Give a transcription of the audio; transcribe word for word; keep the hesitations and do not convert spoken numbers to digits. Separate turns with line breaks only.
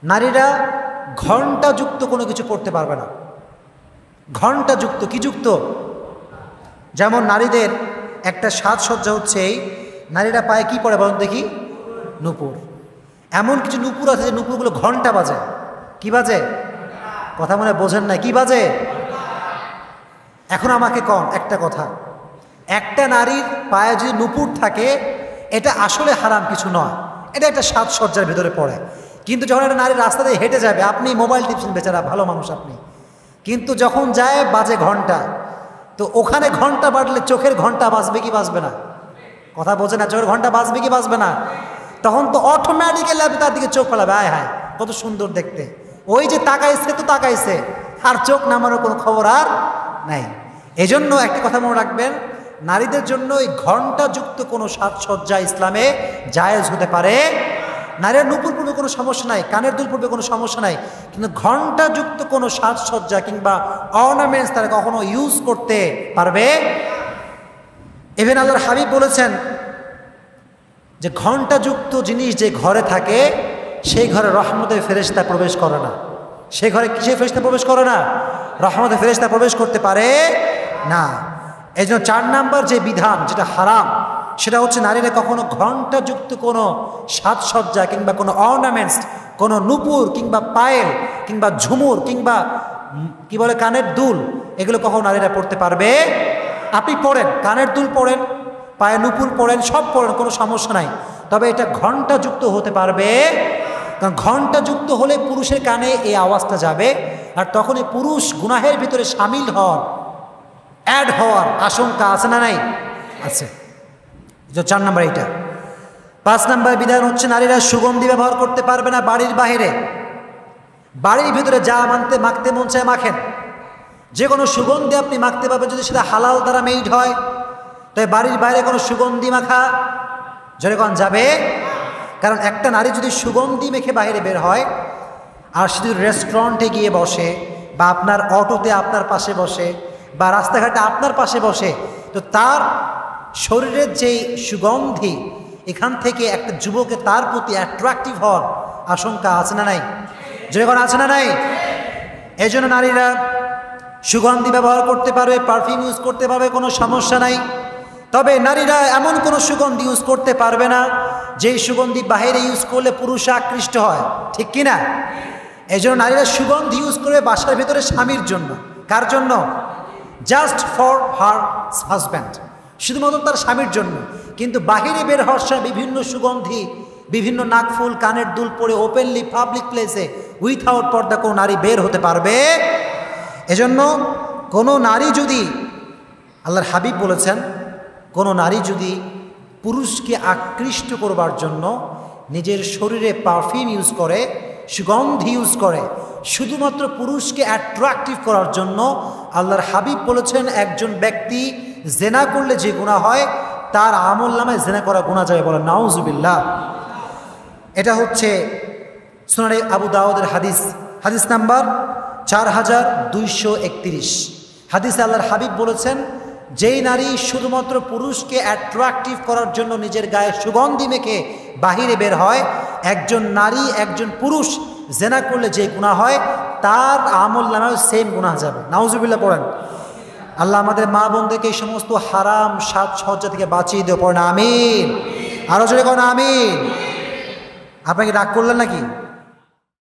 নারীরা ঘণ্টাযুক্ত কোনো কিছু পড়তে পারবে না। ঘণ্টাযুক্ত কি যুক্ত? যেমন নারীদের একটা সাজসজ্জা হচ্ছে এই, নারীরা পায়ে কি পরে বলুন দেখি? নূপুর। এমন কিছু নূপুর আছে যে নূপুরগুলো ঘন্টা বাজে। কি বাজে? কথা মনে বোঝেন না, কি বাজে? এখন আমাকে কন একটা কথা, একটা নারীর পায়ে যদি নূপুর থাকে এটা আসলে হারাম কিছু নয়, এটা একটা সাজসজ্জার ভিতরে পড়ে। কিন্তু যখন একটা নারী রাস্তা দিয়ে হেঁটে যাবে, আপনি মোবাইল টিপছেন, বেচারা ভালো মানুষ আপনি, কিন্তু যখন যায় বাজে ঘন্টা, তো ওখানে ঘন্টা বাজলে চোখের ঘন্টা বাজবে কি বাজবে না? কথা বোঝে না, চোখের ঘন্টা বাজবে কি বাজবে না? তখন তো অটোমেটিক্যালি আপনি তার দিকে চোখ ফেলাবে, আয় হায় কত সুন্দর দেখতে, ওই যে তাকাইছে তো তাকাইছে, আর চোখ নামানোর কোনো খবর আর নাই। এই জন্য একটা কথা মনে রাখবেন, নারীদের জন্য এই ঘণ্টাযুক্ত কোনো সাজসজ্জা ইসলামে জায়েজ হতে পারে। নারীরা নূপুর পূর্বে কোনো সমস্যা নাই, কানের দুল পূর্বে কোনো সমস্যা নাই, কিন্তু ঘণ্টাযুক্ত কোনো সাজসজ্জা কিংবা অর্নামেন্টস তারা কখনো ইউজ করতে পারবে। ইভেন আল্লাহর হাবিব বলেছেন যে ঘণ্টাযুক্ত জিনিস যে ঘরে থাকে সেই ঘরে রহমতের ফেরেশতা প্রবেশ করে না। সেই ঘরে কিসের ফেরেশতা প্রবেশ করে না? রহমতের ফেরেশতা প্রবেশ করতে পারে না। এই জন্য চার নাম্বার যে বিধান যেটা হারাম, সেটা হচ্ছে নারীরা কখনো ঘণ্টাযুক্ত কোনো সাজসজ্জা কিংবা কোনো অর্নামেন্টস, কোনো নূপুর কিংবা পায়েল কিংবা ঝুমুর কিংবা কি বলে কানের দুল, এগুলো কখনো নারীরা পড়তে পারবে। আপনি পড়েন, কানের দুল পড়েন, পায়ে নূপুর পড়েন, সব পড়েন, কোনো সমস্যা নাই, তবে এটা ঘণ্টাযুক্ত হতে পারবে। কারণ ঘণ্টাযুক্ত হলে পুরুষের কানে এই আওয়াজটা যাবে, আর তখন এই পুরুষ গুনাহের ভিতরে সামিল হওয়ার, অ্যাড হওয়ার আশঙ্কা আছে না নাই? আছে। চার নাম্বার এইটা। পাঁচ নাম্বার বিধান হচ্ছে নারীরা সুগন্ধি ব্যবহার করতে পারবে না বাড়ির বাহিরে। বাড়ির ভিতরে যা মানতে মাখতে মন চায় মাখেন, যে কোনো সুগন্ধি আপনি মাখতে পারবেন যদি সেটা হালাল দ্বারা মেড হয়। তাই বাড়ির বাইরে কোনো সুগন্ধি মাখা যখন যাবে, কারণ একটা নারী যদি সুগন্ধি মেখে বাইরে বের হয় আর শুধু রেস্টুরেন্টে গিয়ে বসে বা আপনার অটোতে আপনার পাশে বসে বা রাস্তাঘাটে আপনার পাশে বসে, তো তার শরীরের যেই সুগন্ধি, এখান থেকে একটা যুবকের তার প্রতি অ্যাট্রাকটিভ হওয়ার আশঙ্কা আছে না নাই? যখন আছে না নাই? এই জন্য নারীরা সুগন্ধি ব্যবহার করতে পারবে, পারফিউম ইউজ করতে পারবে, কোনো সমস্যা নাই। তবে নারীরা এমন কোনো সুগন্ধি ইউজ করতে পারবে না যেই সুগন্ধি বাহিরে ইউজ করলে পুরুষ আকৃষ্ট হয়, ঠিক কিনা? এই জন্য নারীরা সুগন্ধি ইউজ করবে বাসার ভিতরে স্বামীর জন্য। কার জন্য? জাস্ট ফর হার হাজব্যান্ড, শুধুমাত্র তার স্বামীর জন্য। কিন্তু বাহিরে বের হওয়ার সময় বিভিন্ন সুগন্ধি, বিভিন্ন নাকফুল, কানের দুল পরে ওপেনলি পাবলিক প্লেসে উইথাউট পর্দা কোনো নারী বের হতে পারবে। এজন্য কোনো নারী যদি, আল্লাহর হাবিব বলেছেন, কোনো নারী যদি পুরুষকে আকৃষ্ট করবার জন্য নিজের শরীরে পারফিউম ইউজ করে, সুগন্ধি ইউজ করে, শুধুমাত্র পুরুষকে অ্যাট্রাকটিভ করার জন্য, আল্লাহর হাবিব বলেছেন একজন ব্যক্তি জেনা করলে যে গুনাহ হয় তার আমল নামায় জেনা করা গুনাহ যাবে। বলে নাউজুবিল্লাহ। এটা হচ্ছে সুনানে আবু দাউদের হাদিস, হাদিস নাম্বার চার হাজার দুইশো একত্রিশ। হাদিসে আল্লাহর হাবিব বলেছেন, যেই নারী শুধুমাত্র পুরুষকে অ্যাট্রাকটিভ করার জন্য নিজের গায়ে সুগন্ধি মেখে বাহিরে বের হয়, একজন নারী একজন পুরুষ জেনা করলে যে গুনাহ হয় তার আমল নামায় সেম গুনাহ যাবে। নাউজুবিল্লাহ পড়েন। আল্লাহ আমাদের মা বোনদেরকে এই সমস্ত হারাম সাজসজ্জা থেকে বাঁচিয়ে দেওয়া, পড়েন আমিন। আরো জোরে কোন আমিন। আপনাকে রাগ করলেন নাকি?